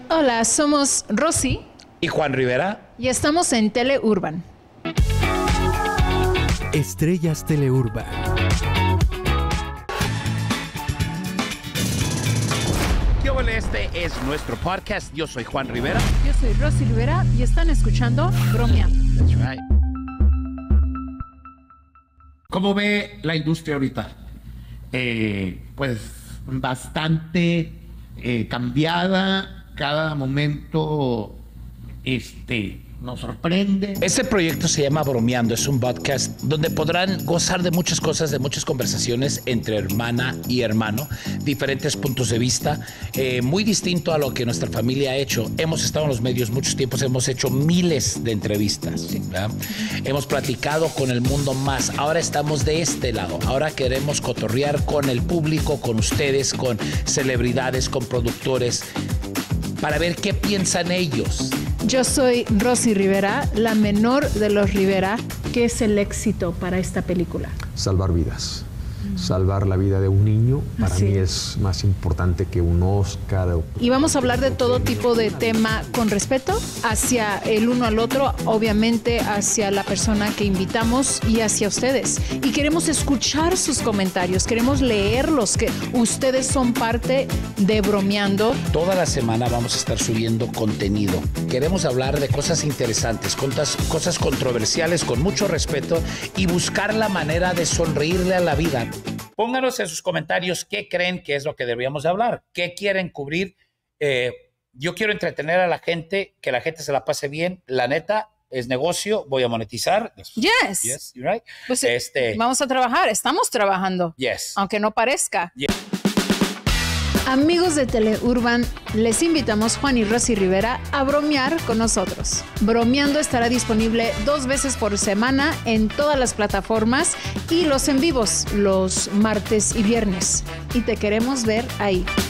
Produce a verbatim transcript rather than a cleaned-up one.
Hola, somos Rosy y Juan Rivera y estamos en Teleurban. Estrellas Teleurban. ¿Qué ole? Este es nuestro podcast. Yo soy Juan Rivera. Yo soy Rosy Rivera y están escuchando Bromeando. That's right. ¿Cómo ve la industria ahorita? Eh, pues bastante eh, cambiada. Cada momento este, nos sorprende. Este proyecto se llama Bromeando. Es un podcast donde podrán gozar de muchas cosas, de muchas conversaciones entre hermana y hermano, diferentes puntos de vista, eh, muy distinto a lo que nuestra familia ha hecho. Hemos estado en los medios muchos tiempos, hemos hecho miles de entrevistas, ¿verdad? Hemos platicado con el mundo más. Ahora estamos de este lado. Ahora queremos cotorrear con el público, con ustedes, con celebridades, con productores, para ver qué piensan ellos. Yo soy Rosy Rivera, la menor de los Rivera. ¿Qué es el éxito para esta película? Salvar vidas. Salvar la vida de un niño, para Así mí es. es más importante que un Oscar. Y vamos a hablar de todo tipo de tema con respeto hacia el uno al otro, obviamente hacia la persona que invitamos y hacia ustedes. Y queremos escuchar sus comentarios, queremos leerlos, que ustedes son parte de Bromeando. Toda la semana vamos a estar subiendo contenido. Queremos hablar de cosas interesantes, cosas, cosas controversiales con mucho respeto y buscar la manera de sonreírle a la vida. Pónganos en sus comentarios qué creen que es lo que deberíamos de hablar, qué quieren cubrir. Eh, yo quiero entretener a la gente, que la gente se la pase bien. La neta, es negocio, voy a monetizar. Yes. Yes, you're right. Pues, este, vamos a trabajar, estamos trabajando. Yes. Aunque no parezca. Yes. Amigos de Teleurban, les invitamos Juan y Rosy Rivera a bromear con nosotros. Bromeando estará disponible dos veces por semana en todas las plataformas y los en vivos los martes y viernes. Y te queremos ver ahí.